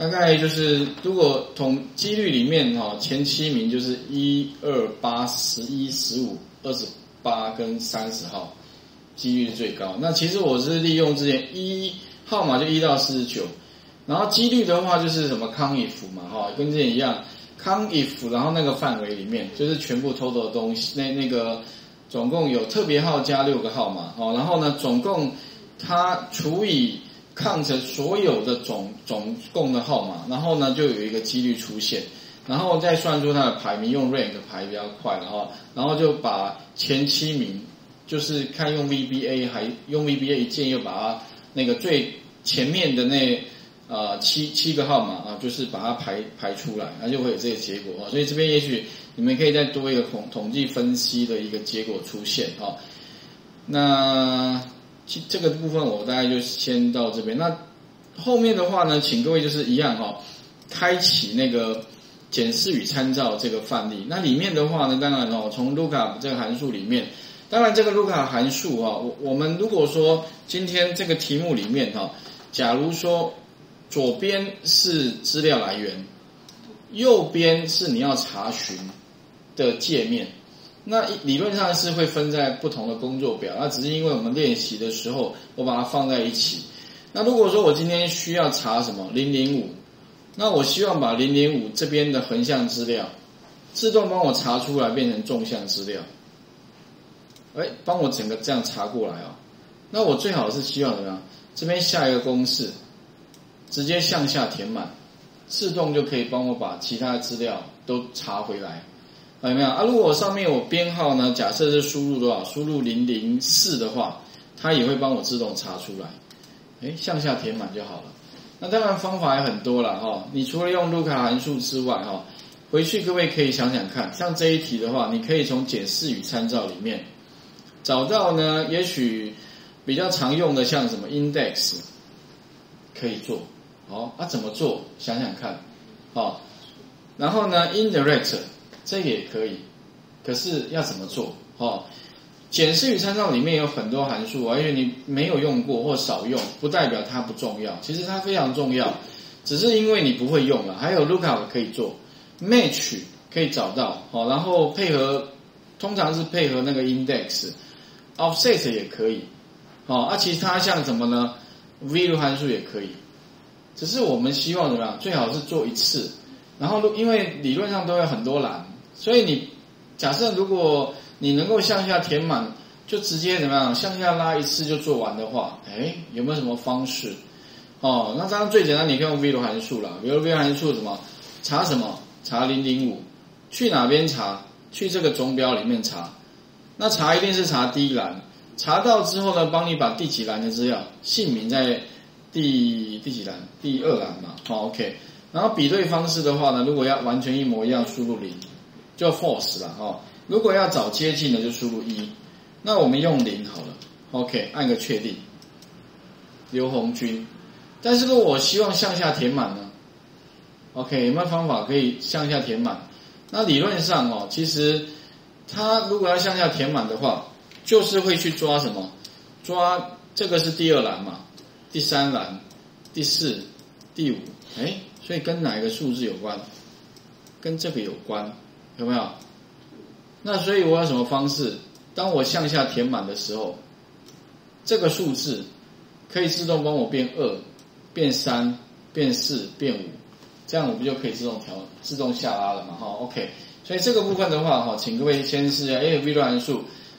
大概就是如果统几率里面前7名就是1、2、8、11、15、28跟30号，几率是最高。那其实我是利用之前号码就1到49，然后几率的话就是什么康if嘛跟之前一样，康if然后那个范围里面就是全部 total 的东西，那个总共有特别号加6个号码然后呢总共它除以count所有的总共的号码，然后呢就有一个几率出现，然后再算出它的排名，用 rank 排比较快，然后就把前7名，就是看用 VBA 还用 VBA 一键又把它那个最前面的那7个号码就是把它排出来，那就会有这个结果所以这边也许你们可以再多一个统计分析的一个结果出现那这个部分我大概就先到这边。那后面的话呢，请各位就是一样开启那个检视与参照这个范例。那里面的话呢，当然从 lookup 这个函数里面，当然这个 lookup 函数我们如果说今天这个题目里面假如说左边是资料来源，右边是你要查询的界面。那理论上是会分在不同的工作表，那只是因为我们练习的时候我把它放在一起。那如果说我今天需要查什么005，那我希望把005这边的横向资料自动帮我查出来变成纵向资料，帮我整个这样查过来那我最好是希望怎么样？这边下一个公式直接向下填满，自动就可以帮我把其他的资料都查回来。有没有如果上面我编号呢，假设是输入多少，输入004的话，它也会帮我自动查出来。向下填满就好了。那当然方法也很多啦你除了用 lookup 函数之外回去各位可以想想看，像这一题的话，你可以从检视与参照里面找到呢，也许比较常用的像什么 index 可以做怎么做？想想看然后呢 indirect 这个也可以，可是要怎么做检视与参照里面有很多函数因为你没有用过或少用，不代表它不重要，其实它非常重要，只是因为你不会用了。还有 lookup 可以做 match 可以找到然后配合，通常是配合那个 index offset 也可以其他像什么呢 value 函数也可以，只是我们希望怎么样，最好是做一次，然后因为理论上都有很多栏，所以你假设如果你能够向下填满，就直接怎么样向下拉一次就做完的话，有没有什么方式那当然最简单，你可以用 value 函数啦。比如 value 函数什么查005，去哪边查？去这个总表里面查。那查一定是查第一栏，查到之后呢，帮你把第几栏的资料，姓名在第几栏？第2栏嘛OK。然后比对方式的话呢，如果要完全一模一样，输入0就 false 啦如果要找接近的就输入1，那我们用0好了 OK， 按个确定。刘红军，但是如果我希望向下填满呢 OK， 有没有方法可以向下填满？那理论上其实它如果要向下填满的话，就是会去抓什么？抓这个是第2栏嘛，第3栏，第4、第5，所以跟哪一个数字有关？跟这个有关，有没有？那所以我有什么方式？当我向下填满的时候，这个数字可以自动帮我变2、变3、变4、变5，这样我不就可以自动下拉了嘛OK。所以这个部分的话请各位先试一下value 函数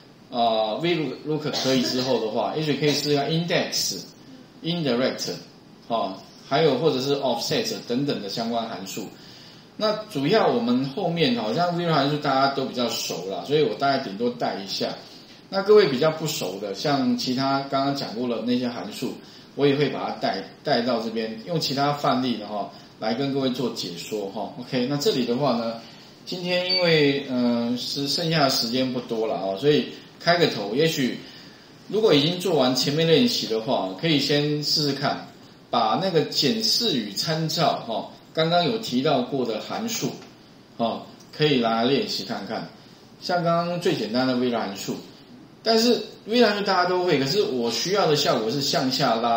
VLOOK 可以之后的话，也许可以试一下 index indirect 还有或者是 offset 等等的相关函数。那主要我们后面好像 value 函数大家都比较熟啦，所以我大概顶多带一下。那各位比较不熟的，像其他刚刚讲过的那些函数，我也会把它带到这边，用其他范例的来跟各位做解说OK。那这里的话呢，今天因为是剩下的时间不多了所以开个头，也许如果已经做完前面练习的话，可以先试试看，把那个检视与参照刚刚有提到过的函数可以拿来练习看看。像刚刚最简单的 value 函数，但是 value 函数大家都会，可是我需要的效果是向下拉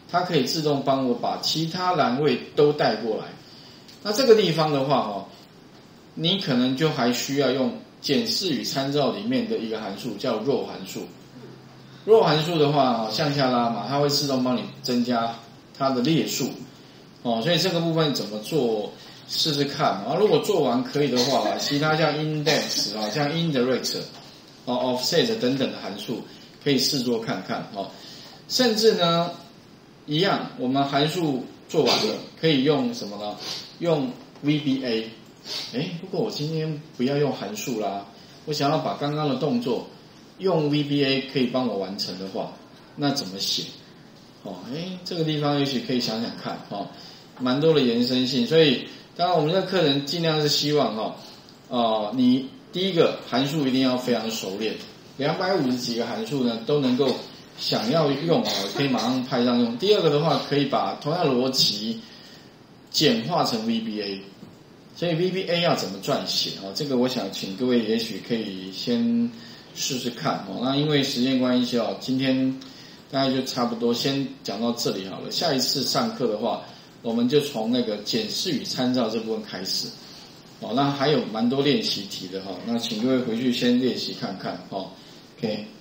它可以自动帮我把其他栏位都带过来。那这个地方的话你可能就还需要用检视与参照里面的一个函数叫 row 函数。row 函数的话向下拉嘛，它会自动帮你增加它的列数所以这个部分怎么做试试看如果做完可以的话其他像 index 像 indirect offset 等等的函数可以试做看看甚至呢一样，我们函数做完了可以用什么呢？用 VBA。如果我今天不要用函数啦，我想要把刚刚的动作用 VBA 可以帮我完成的话，那怎么写？这个地方也许可以想想看蛮多的延伸性。所以当然我们这个课程尽量是希望你第一个函数一定要非常熟练，250几个函数呢都能够想要用可以马上派上用。第二个的话，可以把同样的逻辑简化成 VBA。所以 VBA 要怎么撰写这个我想请各位也许可以先试试看那因为时间关系今天大概就差不多先讲到这里好了。下一次上课的话，我们就从那个检视与参照这部分开始那还有蛮多练习题的那请各位回去先练习看看OK。